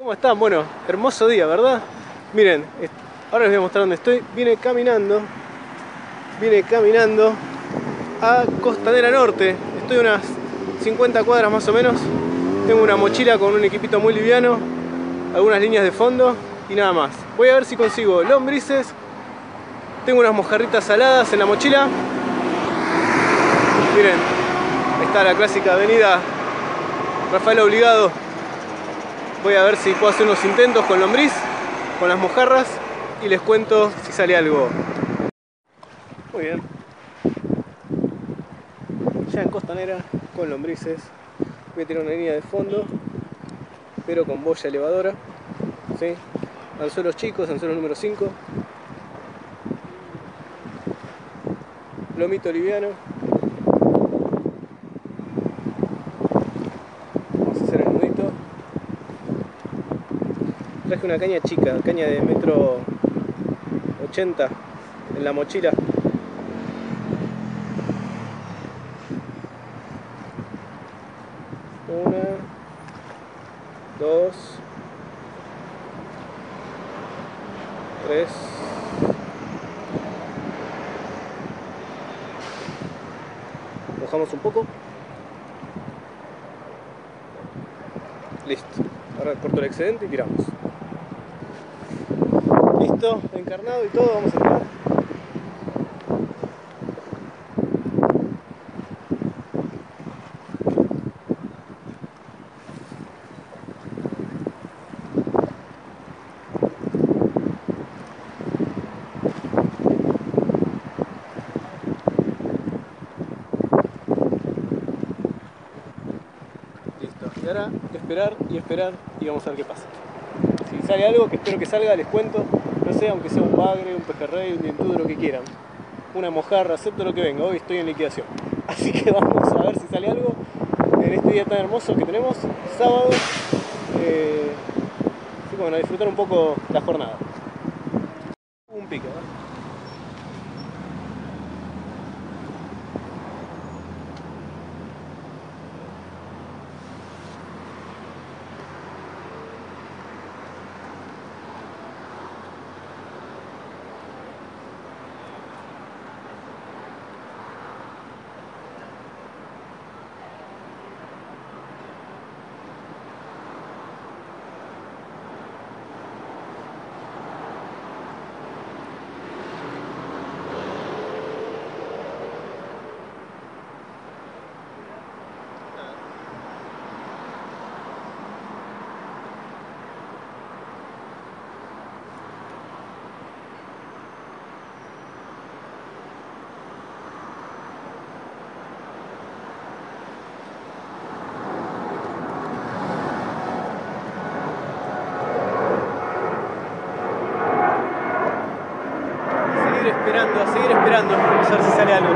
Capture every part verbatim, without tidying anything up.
¿Cómo están? Bueno, hermoso día, ¿verdad? Miren, ahora les voy a mostrar dónde estoy. Vine caminando, vine caminando a Costanera Norte. Estoy unas cincuenta cuadras más o menos. Tengo una mochila con un equipito muy liviano, algunas líneas de fondo y nada más. Voy a ver si consigo lombrices. Tengo unas mojarritas saladas en la mochila. Miren, ahí está la clásica avenida Rafael Obligado. Voy a ver si puedo hacer unos intentos con lombriz, con las mojarras, y les cuento si sale algo. Muy bien. Ya en Costanera, con lombrices. Voy a tirar una línea de fondo, pero con boya elevadora. ¿Sí? Anzuelos chicos, anzuelos número cinco. Lomito liviano. Vamos a hacer el nudito. Traje una caña chica, caña de metro ochenta en la mochila. Una, dos, tres, mojamos un poco. Listo. Ahora corto el excedente y tiramos. Listo, encarnado y todo, vamos a tirar. Listo. Y ahora esperar y esperar y vamos a ver qué pasa. Si sale algo, que espero que salga, les cuento. No sé, aunque sea un bagre, un pejerrey, un dientudo, lo que quieran. Una mojarra, acepto lo que venga. Hoy estoy en liquidación. Así que vamos a ver si sale algo en este día tan hermoso que tenemos, sábado. Eh, así que bueno, a disfrutar un poco la jornada. Un pique, ¿no? Esperando, a seguir esperando, vamos a ver si sale algo.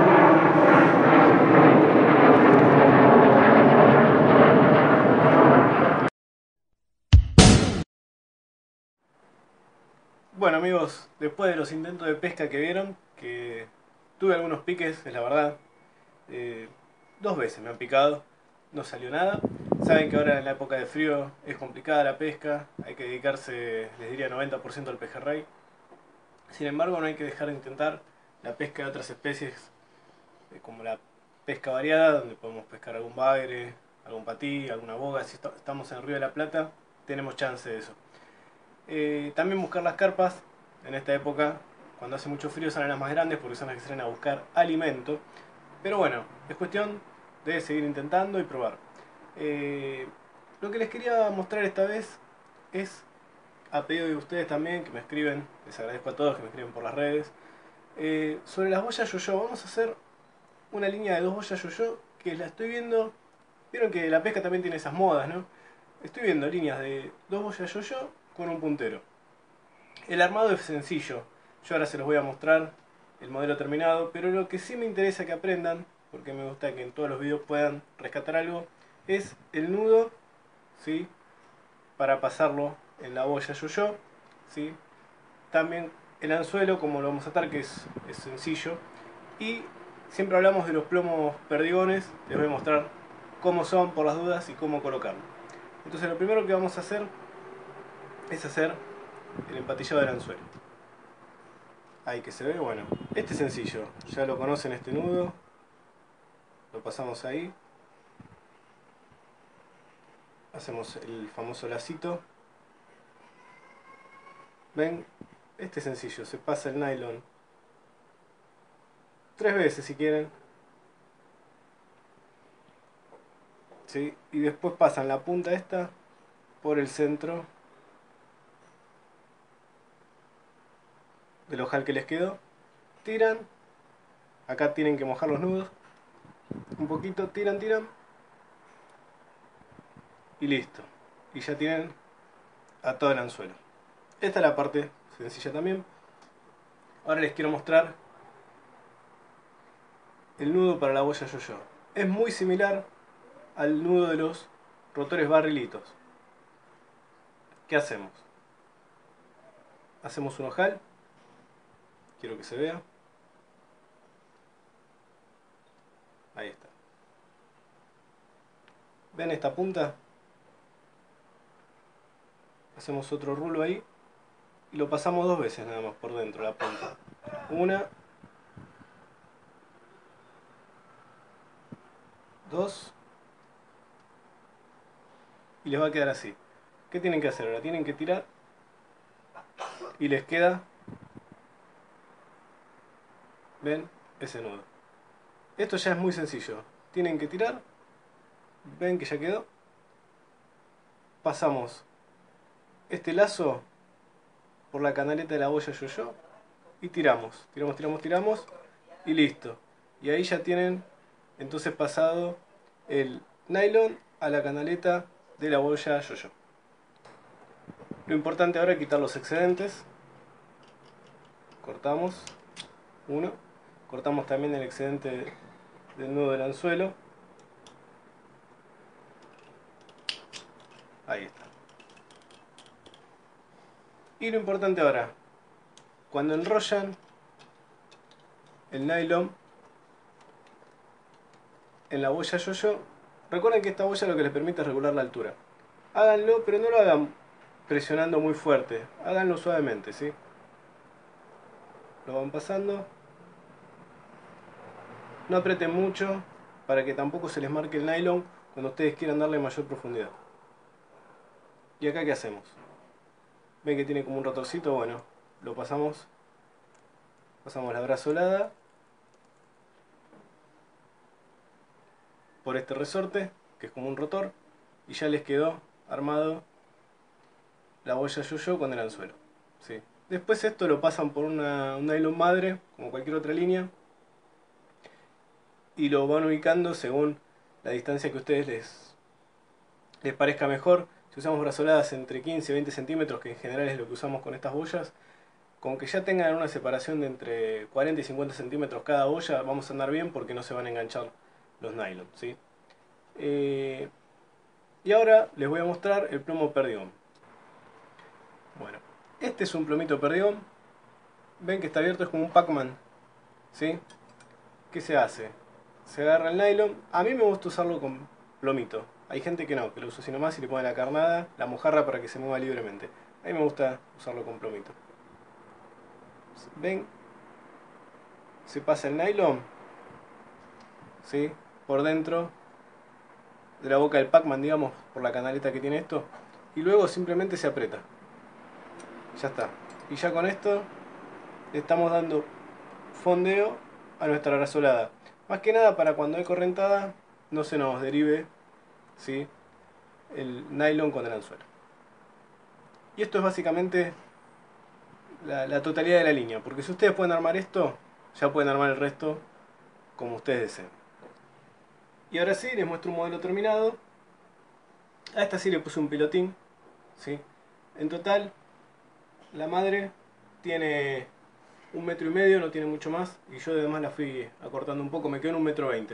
Bueno amigos, después de los intentos de pesca que vieron, que tuve algunos piques, es la verdad, eh, dos veces me han picado, no salió nada. Saben que ahora en la época de frío es complicada la pesca, hay que dedicarse, les diría, noventa por ciento al pejerrey. Sin embargo, no hay que dejar de intentar la pesca de otras especies, eh, como la pesca variada, donde podemos pescar algún bagre, algún patí, alguna boga. Si estamos en el Río de la Plata, tenemos chance de eso. Eh, también buscar las carpas, en esta época, cuando hace mucho frío, salen las más grandes porque son las que salen a buscar alimento. Pero bueno, es cuestión de seguir intentando y probar. Eh, lo que les quería mostrar esta vez es, a pedido de ustedes también, que me escriben, les agradezco a todos que me escriben por las redes, eh, sobre las boyas yo-yo. Vamos a hacer una línea de dos boyas yo-yo que la estoy viendo. Vieron que la pesca también tiene esas modas, ¿no? Estoy viendo líneas de dos boyas yo-yo con un puntero. El armado es sencillo, yo ahora se los voy a mostrar el modelo terminado, pero lo que sí me interesa que aprendan, porque me gusta que en todos los videos puedan rescatar algo, es el nudo, ¿sí? Para pasarlo en la boya yo-yo, ¿sí? También el anzuelo, como lo vamos a atar, que es, es sencillo. Y siempre hablamos de los plomos perdigones, les voy a mostrar cómo son por las dudas y cómo colocarlo. Entonces lo primero que vamos a hacer es hacer el empatillado del anzuelo. Ahí que se ve, bueno, este es sencillo, ya lo conocen este nudo, lo pasamos ahí, hacemos el famoso lacito, ven, este es sencillo, se pasa el nylon tres veces si quieren, ¿sí? Y después pasan la punta esta por el centro del ojal que les quedó, tiran, acá tienen que mojar los nudos, un poquito, tiran, tiran, y listo, y ya tienen atado el anzuelo. Esta es la parte sencilla también. Ahora les quiero mostrar el nudo para la boya yo-yo. Es muy similar al nudo de los rotores barrilitos. ¿Qué hacemos? Hacemos un ojal, quiero que se vea, ahí está. ¿Ven esta punta? Hacemos otro rulo ahí y lo pasamos dos veces nada más por dentro la punta. Una, dos, y les va a quedar así. ¿Qué tienen que hacer ahora? Tienen que tirar y les queda, ven, ese nudo. Esto ya es muy sencillo. Tienen que tirar, ven que ya quedó. Pasamos este lazo por la canaleta de la boya yo-yo y tiramos, tiramos, tiramos, tiramos y listo. Y ahí ya tienen entonces pasado el nylon a la canaleta de la boya yo-yo. Lo importante ahora es quitar los excedentes. Cortamos uno, cortamos también el excedente del nudo del anzuelo. Ahí está. Y lo importante ahora, cuando enrollan el nylon en la boya yo-yo, recuerden que esta boya lo que les permite es regular la altura. Háganlo, pero no lo hagan presionando muy fuerte, háganlo suavemente, ¿sí? Lo van pasando, no aprieten mucho para que tampoco se les marque el nylon cuando ustedes quieran darle mayor profundidad. ¿Y acá qué hacemos? ¿Ven que tiene como un rotorcito? Bueno, lo pasamos, pasamos la brazolada por este resorte, que es como un rotor, y ya les quedó armado la boya yo-yo con el anzuelo, ¿sí? Después esto lo pasan por una, un nylon madre, como cualquier otra línea, y lo van ubicando según la distancia que a ustedes les, les parezca mejor. Si usamos brazoladas entre quince y veinte centímetros, que en general es lo que usamos con estas boyas, con que ya tengan una separación de entre cuarenta y cincuenta centímetros cada boya, vamos a andar bien porque no se van a enganchar los nylon, ¿sí? Eh, y ahora les voy a mostrar el plomo perdigón. Bueno, este es un plomito perdigón. Ven que está abierto, es como un Pac-Man, ¿sí? ¿Qué se hace? Se agarra el nylon. A mí me gusta usarlo con plomito. Hay gente que no, que lo usa así nomás y le pone la carnada, la mojarra para que se mueva libremente. A mí me gusta usarlo con plomito. ¿Ven? Se pasa el nylon, ¿sí? Por dentro de la boca del Pac-Man, digamos, por la canaleta que tiene esto. Y luego simplemente se aprieta. Ya está. Y ya con esto le estamos dando fondeo a nuestra brazolada. Más que nada para cuando hay correntada no se nos derive, ¿sí?, el nylon con el anzuelo. Y esto es básicamente la, la totalidad de la línea, porque si ustedes pueden armar esto, ya pueden armar el resto como ustedes deseen. Y ahora sí, les muestro un modelo terminado. A esta sí le puse un pilotín, ¿sí? En total, la madre tiene un metro y medio, no tiene mucho más, y yo además la fui acortando un poco, me quedó en un metro veinte.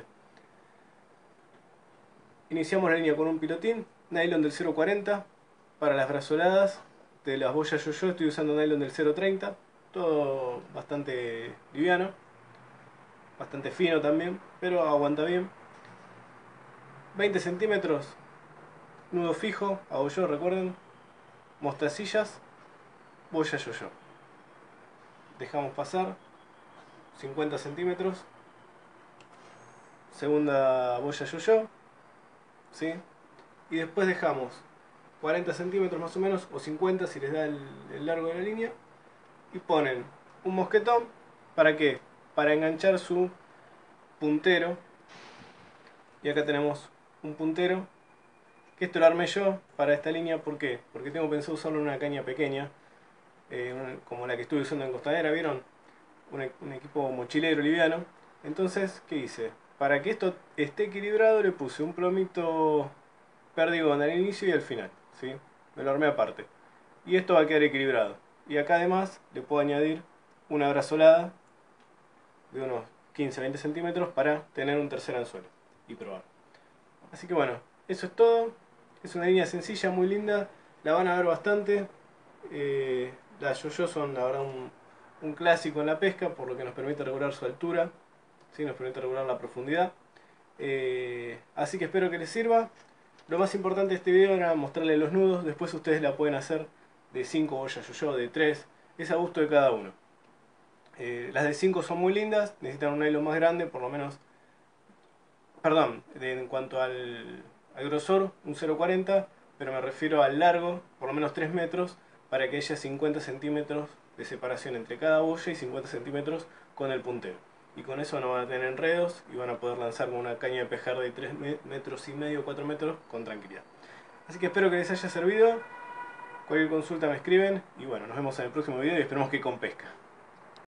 Iniciamos la línea con un pilotín, nylon del cero cuarenta. Para las brazoladas de las boyas yo-yo estoy usando nylon del cero treinta. Todo bastante liviano, bastante fino también, pero aguanta bien. veinte centímetros, nudo fijo, hago yo, recuerden. mostacillas, boya yo-yo. Dejamos pasar cincuenta centímetros, segunda boya yo-yo, ¿sí? Y después dejamos cuarenta centímetros más o menos, o cincuenta si les da el, el largo de la línea, y ponen un mosquetón. ¿Para qué? Para enganchar su puntero. Y acá tenemos un puntero, que esto lo armé yo para esta línea. ¿Por qué? Porque tengo pensado usarlo en una caña pequeña, eh, una, como la que estuve usando en Costanera, ¿vieron? Un, un equipo mochilero liviano. Entonces, ¿qué hice? Para que esto esté equilibrado le puse un plomito perdigón al inicio y al final, ¿sí? Me lo armé aparte. Y esto va a quedar equilibrado. Y acá además le puedo añadir una brazolada de unos quince a veinte centímetros para tener un tercer anzuelo y probar. Así que bueno, eso es todo. Es una línea sencilla, muy linda. La van a ver bastante. Eh, las yo-yo son la verdad un, un clásico en la pesca, por lo que nos permite regular su altura, ¿sí? Nos permite regular la profundidad. Eh, así que espero que les sirva. Lo más importante de este video era mostrarles los nudos. Después ustedes la pueden hacer de cinco boyas yo-yo, de tres. Es a gusto de cada uno. Eh, las de cinco son muy lindas. Necesitan un nylon más grande, por lo menos. Perdón, de, en cuanto al, al grosor, un cero cuarenta. Pero me refiero al largo, por lo menos tres metros, para que haya cincuenta centímetros de separación entre cada boya y cincuenta centímetros con el puntero. Y con eso no van a tener enredos y van a poder lanzar con una caña de pescar de tres metros y medio, cuatro metros con tranquilidad. Así que espero que les haya servido. Cualquier consulta me escriben y bueno, nos vemos en el próximo video y esperemos que con pesca.